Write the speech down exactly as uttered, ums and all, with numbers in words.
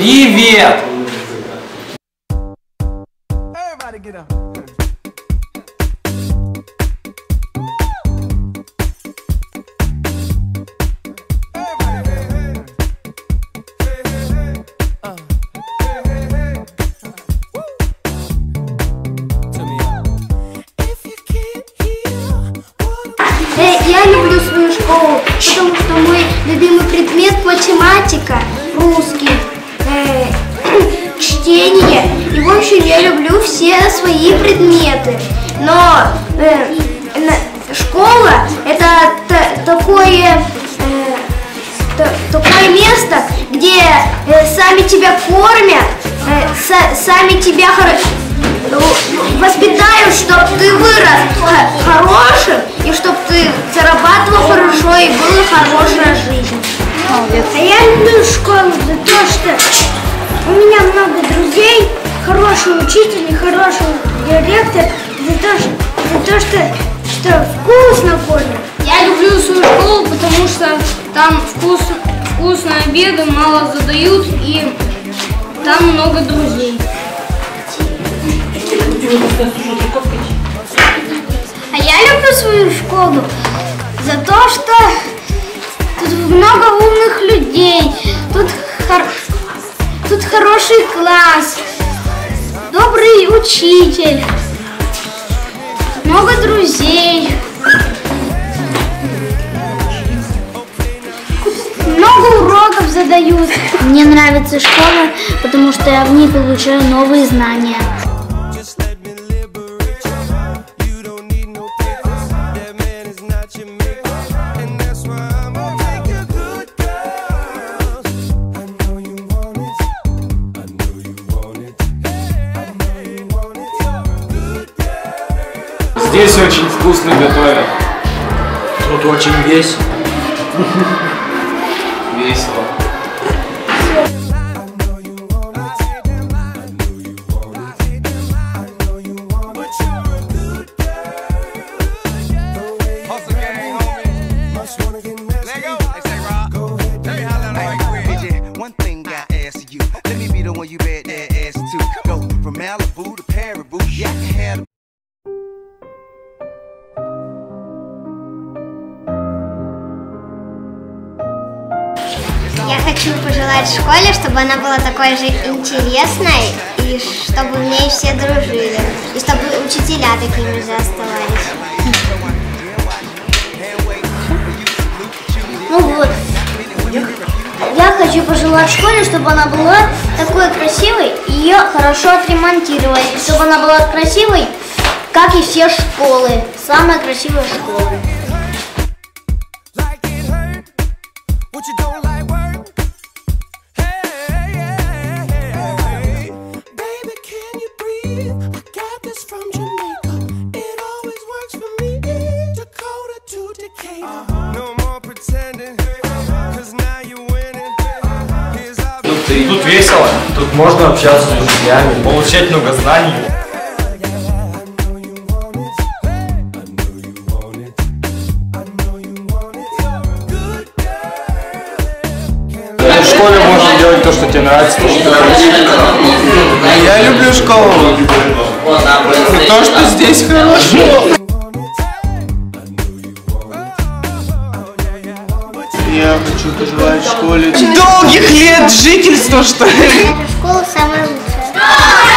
Привет! Я люблю свою школу, потому что мой любимый предмет математика, русский, э, чтение. И в общем я люблю все свои предметы. Но э, школа это такое, э, такое место, где э, сами тебя кормят, э, са, сами тебя воспитают, чтобы ты вырос хорошим и чтобы ты зарабатывал хорошо и была хорошая жизнь. А я люблю школу за то, что у меня много друзей, хороший учитель и хороший директор, за то, что, за то что, что вкусно кормят. Я люблю свою школу, потому что там вкус, вкусные обеды, мало задают и там много друзей. А я люблю свою школу за то, что тут много умных людей, тут, хор... тут хороший класс, добрый учитель, много друзей, много уроков задают. Мне нравится школа, потому что я в ней получаю новые знания. Здесь очень вкусно готовят. Тут очень весело. Весело. Я хочу пожелать школе, чтобы она была такой же интересной, и чтобы в ней все дружили, и чтобы учителя такими же оставались. Ну вот, я хочу пожелать школе, чтобы она была такой красивой, и ее хорошо отремонтировали, чтобы она была красивой, как и все школы, самая красивая школа. Тут весело, тут можно общаться с друзьями, получать много знаний. В школе можно делать то, что тебе нравится, то, что ты хочешь. Я люблю школу. То, что здесь хорошо. Я хочу пожелать школе долгих лет жительства, что ли. Наша школа самая лучшая.